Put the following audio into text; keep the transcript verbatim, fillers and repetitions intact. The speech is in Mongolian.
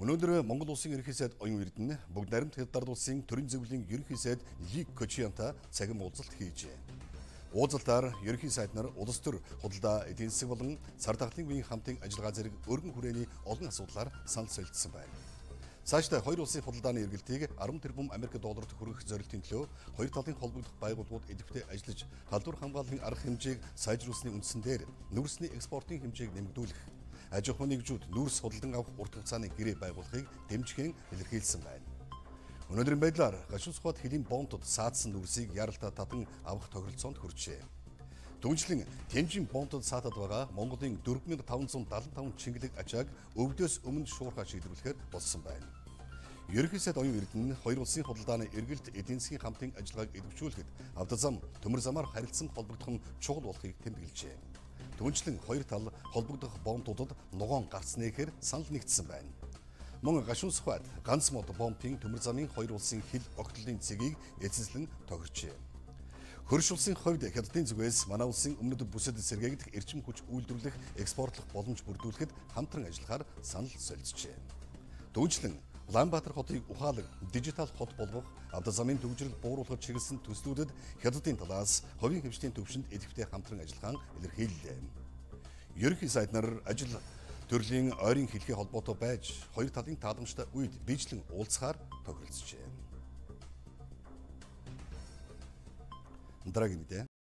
Өнөөдөр Монгол улсын ерөнхий сайд Оюн Эрдэнэ бүгд найрамд хятад улсын төрийн зөвлөлийн ерөнхий сайд Ли Кочиантай цагаан уулзалт хийжээ. Уулзалтаар ерөнхий сайд нар улс төр худалдаа, эдийн засаг болон цар тахлын үеийн хамтын ажиллагаа зэрэг өргөн хүрээний олон асуудлаар санал солилцсон байна. Цаашдаа хоёр улсын худалдааны эргэлтийг арван тэрбум Америк долларт хүргэх зорилтын төлөө хоёр талын холбогдох байгууллагууд идэвхтэй ажиллаж, халдвар хамгааллын арга хэмжээг сайжруулсны үндсэн дээр нүүрсний экспортын хэмжээг нэмэгдүүлэх, аж ахуйн нэгжүүд нүүрс худалдан авах урт хугацааны гэрээ байгуулахыг дэмжихэн илэрхийлсэн байна. Өнөөдрийн байдлаар гашуун сухад хөлийн бомбууд саадсан нүүрсийг яралтай татан авах тохиролцоонд хүрчээ. Түүнчлэн Тэнжин бомбууд саатад байгаа Монголын дөрвөн мянга таван зуун дадлан таван чингэлэг ачааг өвдөөс өмнө шуурхаа шийдвэрлэхээр болсон байна. Ерөнхий сайд Оюн Эрдэнэ хоёр улсын худалдааны эргэлт эдийн засгийн хамтын ажиллагааг идэвхжүүлэхэд авто зам, төмөр замаар харилцан холбогдох нь чухал болохыг тэмдэглэжээ. Түүнчлэн хоёр тал холбогдох бомбуудад ногоон гарцны гэхээр санал нэгдсэн байна. Мөн гашуун сухад ганц мод бомбын төмөр замын хоёр улсын хил огтлолын цэгийг эцэслэн тохирчээ. Хөрш улсын хувьд хятадын зүгээс манай улсын өмнөд бүсэд сэргээгдэх эрчим хүч үйлдвэрлэх, экспортлох боломж бүрдүүлэхэд хамтран ажиллахаар санал солилцжээ. Түүнчлэн Улаанбаатар хотыг ухаалаг дижитал хот болгох, авто замын төвжирэл бууруулахад чиглэсэн төслүүдэд хятадын талаас хувийн хэмжээний төвшөнд идэвхтэй хамтран ажиллахаа илэрхийллээ. Ерөнхий сайд нар ажил төрлийн ойрын хэлхий холбоотой байж хоёр талын тааламжтай үед биечлэн уулзахаар тохиролцжээ. Дараагийн мэдээ.